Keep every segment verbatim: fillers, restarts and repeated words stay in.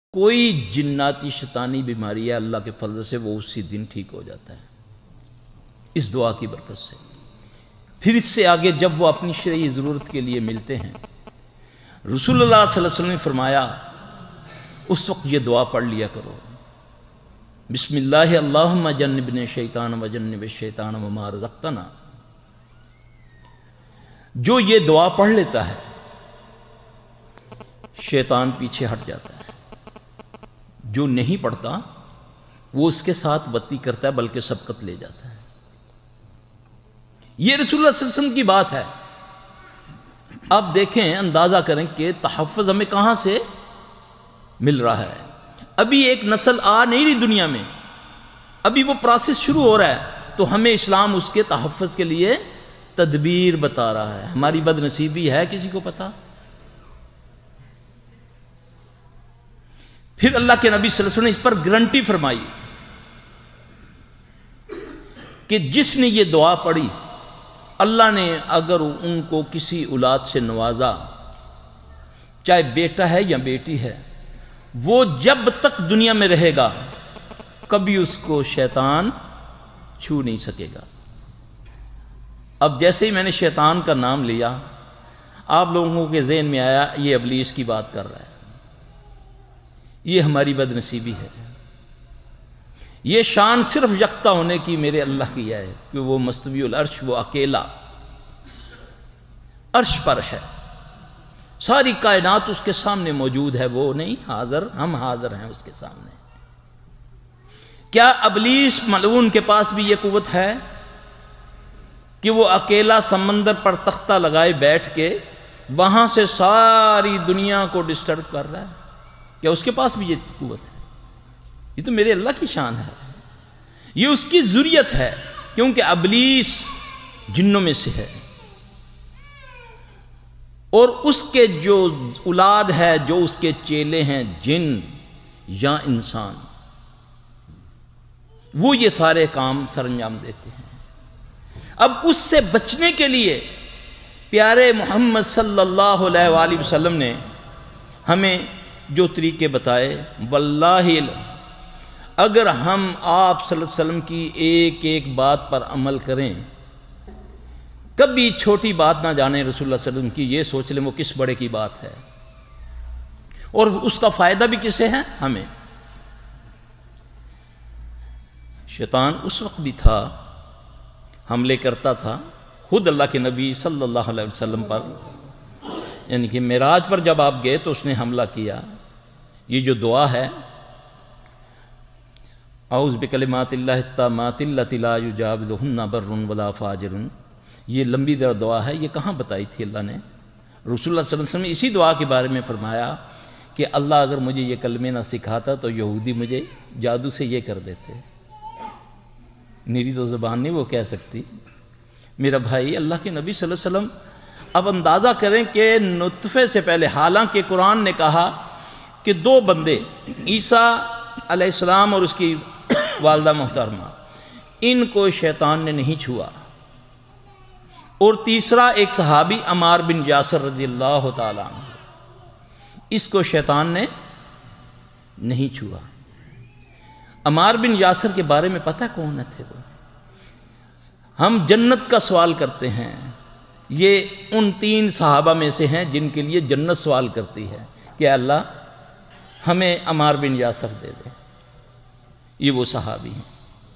کوئی جناتی شیطانی بیماری ہے اللہ کے فضل سے وہ اسی دن ٹھیک ہو جاتا ہے اس دعا کی برکت سے۔ پھر اس سے آگے جب وہ اپنی شرعی ضرورت کے لیے ملتے ہیں، رسول اللہ صلی اللہ علیہ وسلم نے فرمایا اس وقت یہ دعا پڑھ لیا کرو، بسم اللہ اللہم جنبنا الشیطان وجنب الشیطان وما رزقتنا۔ جو یہ دعا پڑھ لیتا ہے شیطان پیچھے ہٹ جاتا ہے، جو نہیں پڑھتا وہ اس کے ساتھ بدی کرتا ہے بلکہ سبقت لے جاتا ہے۔ یہ رسول اللہ صلی اللہ علیہ وسلم کی بات ہے۔ اب دیکھیں، اندازہ کریں کہ تحفظ ہمیں کہاں سے مل رہا ہے۔ ابھی ایک نسل آ نہیں رہی دنیا میں، ابھی وہ پروسیس شروع ہو رہا ہے، تو ہمیں اسلام اس کے تحفظ کے لیے تدبیر بتا رہا ہے۔ ہماری بد نصیبی ہے کسی کو پتا؟ پھر اللہ کے نبی صلی اللہ علیہ وسلم نے اس پر گارنٹی فرمائی کہ جس نے یہ دعا پڑھی، اللہ نے اگر ان کو کسی اولاد سے نوازا، چاہے بیٹا ہے یا بیٹی ہے، وہ جب تک دنیا میں رہے گا کبھی اس کو شیطان چھو نہیں سکے گا۔ اب جیسے ہی میں نے شیطان کا نام لیا، آپ لوگوں کے ذہن میں آیا یہ ابلیس کی بات کر رہا ہے۔ یہ ہماری بد نصیبی ہے۔ یہ شان صرف یکتا ہونے کی میرے اللہ کی ہے کہ وہ مستوی العرش، وہ اکیلا عرش پر ہے، ساری کائنات اس کے سامنے موجود ہے، وہ نہیں حاضر، ہم حاضر ہیں اس کے سامنے۔ کیا ابلیس ملعون کے پاس بھی یہ قوت ہے کہ وہ اکیلا سمندر پر تختہ لگائے بیٹھ کے وہاں سے ساری دنیا کو ڈسٹرب کر رہا ہے؟ کیا اس کے پاس بھی یہ قوت ہے؟ یہ تو میرے اللہ کی شان ہے، یہ اس کی ذریت ہے، کیونکہ ابلیس جنوں میں سے ہے، اور اس کے جو اولاد ہے، جو اس کے چیلے ہیں، جن یا انسان، وہ یہ سارے کام سر انجام دیتے ہیں۔ اب اس سے بچنے کے لیے پیارے محمد صلی اللہ علیہ وآلہ وسلم نے ہمیں جو طریقے بتائے، واللہ اگر ہم آپ صلی اللہ علیہ وسلم کی ایک ایک بات پر عمل کریں، کبھی چھوٹی بات نہ جانیں رسول اللہ صلی اللہ علیہ وسلم کی، یہ سوچ لیں وہ کس بڑے کی بات ہے، اور اس کا فائدہ بھی کسے ہے؟ ہمیں۔ شیطان اس وقت بھی تھا، حملے کرتا تھا خود اللہ کے نبی صلی اللہ علیہ وسلم پر، یعنی کہ معراج پر جب آپ گئے تو اس نے حملہ کیا۔ یہ جو دعا ہے، اعوذ بکلمات اللہ التامات اللتی لا یجاوزہن بر ولا فاجر، یہ لمبی دعا ہے، یہ کہاں بتائی تھی اللہ نے؟ رسول اللہ صلی اللہ علیہ وسلم نے اسی دعا کے بارے میں فرمایا کہ اللہ اگر مجھے یہ کلمے نہ سکھاتا تو یہودی مجھے جادو سے یہ کر دیتے۔ میری تو زبان نہیں وہ کہہ سکتی۔ میرا بھائی، اللہ کے نبی صلی اللہ علیہ وسلم، اب اندازہ کریں کہ نطفے سے پہلے، حالانکہ قرآن نے کہا کہ دو بندے، عیسیٰ علیہ السلام اور اس کی والدہ محترمہ، ان کو شیطان نے نہیں چھوا، اور تیسرا ایک صحابی عمار بن یاسر رضی اللہ تعالیٰ عنہ، اس کو شیطان نے نہیں چھوا۔ عمار بن یاسر کے بارے میں پتہ کون تھے وہ؟ ہم جنت کا سوال کرتے ہیں، یہ ان تین صحابہ میں سے ہیں جن کے لیے جنت سوال کرتی ہے کہ اللہ ہمیں عمار بن یاسر دے دے۔ یہ وہ صحابی ہیں۔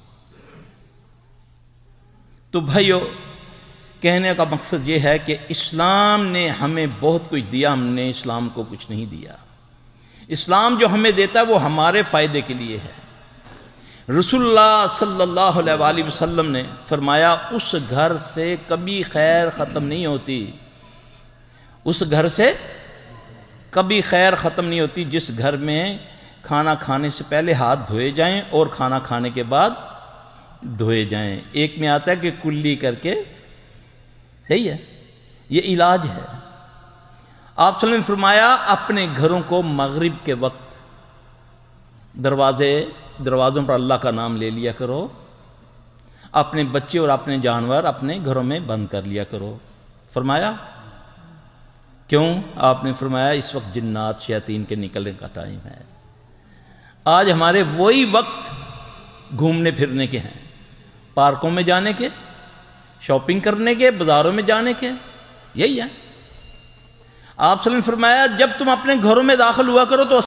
تو بھائیو، کہنے کا مقصد یہ ہے کہ اسلام نے ہمیں بہت کچھ دیا، ہم نے اسلام کو کچھ نہیں دیا۔ اسلام جو ہمیں دیتا ہے وہ ہمارے فائدے کے لیے ہے۔ رسول اللہ صلی اللہ علیہ وآلہ وسلم نے فرمایا اس گھر سے کبھی خیر ختم نہیں ہوتی، اس گھر سے کبھی خیر ختم نہیں ہوتی جس گھر میں کھانا کھانے سے پہلے ہاتھ دھوئے جائیں اور کھانا کھانے کے بعد دھوئے جائیں۔ ایک میں آتا ہے کہ کلی کر کے، صحیح ہے، یہ علاج ہے۔ آپ صلی اللہ علیہ وسلم نے فرمایا اپنے گھروں کو مغرب کے وقت دروازے دروازوں پر اللہ کا نام لے لیا کرو، اپنے بچے اور اپنے جانور اپنے گھروں میں بند کر لیا کرو۔ فرمایا کیوں؟ آپ نے فرمایا اس وقت جنات شیاطین کے نکلنے کا ٹائم ہے۔ آج ہمارے وہی وقت گھومنے پھرنے کے ہیں، پارکوں میں جانے کے، شاپنگ کرنے کے، بازاروں میں جانے کے، یہی ہے۔ آپ صلی اللہ علیہ وسلم نے فرمایا جب تم اپنے گھروں میں داخل ہوا کرو تو